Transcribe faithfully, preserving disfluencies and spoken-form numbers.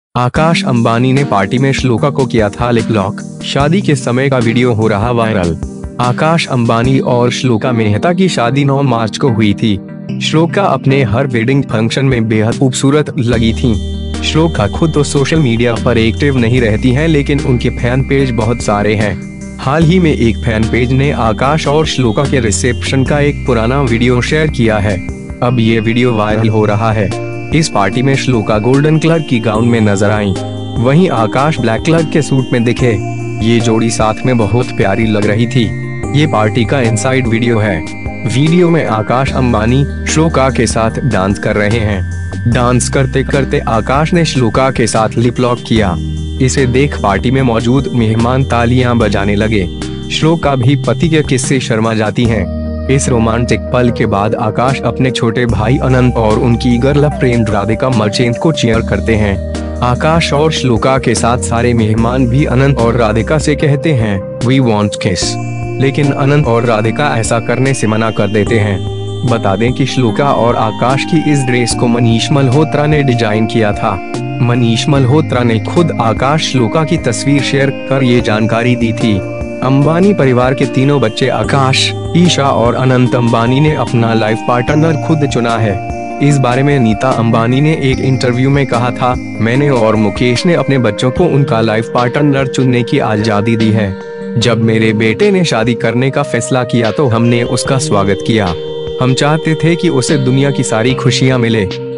आकाश अंबानी ने पार्टी में श्लोका को किया था लिप लॉक। शादी के समय का वीडियो हो रहा वायरल। आकाश अंबानी और श्लोका मेहता की शादी नौ मार्च को हुई थी। श्लोका अपने हर वेडिंग फंक्शन में बेहद खूबसूरत लगी थी। श्लोका खुद तो सोशल मीडिया पर एक्टिव नहीं रहती हैं, लेकिन उनके फैन पेज बहुत सारे हैं। हाल ही में एक फैन पेज ने आकाश और श्लोका के रिसेप्शन का एक पुराना वीडियो शेयर किया है। अब ये वीडियो वायरल हो रहा है। इस पार्टी में श्लोका गोल्डन कलर की गाउन में नजर आईं, वहीं आकाश ब्लैक कलर के सूट में दिखे। ये जोड़ी साथ में बहुत प्यारी लग रही थी। ये पार्टी का इनसाइड वीडियो है। वीडियो में आकाश अंबानी श्लोका के साथ डांस कर रहे हैं। डांस करते करते आकाश ने श्लोका के साथ लिप लॉक किया। इसे देख पार्टी में मौजूद मेहमान तालियां बजाने लगे। श्लोका भी पति के किस्से शर्मा जाती हैं। इस रोमांटिक पल के बाद आकाश अपने छोटे भाई अनंत और उनकी गर्लफ्रेंड राधिका मर्चेंट को चीयर करते हैं। आकाश और श्लोका के साथ सारे मेहमान भी अनंत और राधिका से कहते हैं वी वांट किस, लेकिन अनंत और राधिका ऐसा करने से मना कर देते हैं। बता दें कि श्लोका और आकाश की इस ड्रेस को मनीष मल्होत्रा ने डिजाइन किया था। मनीष मल्होत्रा ने खुद आकाश श्लोका की तस्वीर शेयर कर ये जानकारी दी थी। अंबानी परिवार के तीनों बच्चे आकाश, ईशा और अनंत अंबानी ने अपना लाइफ पार्टनर खुद चुना है। इस बारे में नीता अंबानी ने एक इंटरव्यू में कहा था, मैंने और मुकेश ने अपने बच्चों को उनका लाइफ पार्टनर चुनने की आजादी दी है। जब मेरे बेटे ने शादी करने का फैसला किया तो हमने उसका स्वागत किया। हम चाहते थे कि उसे दुनिया की सारी खुशियां मिले।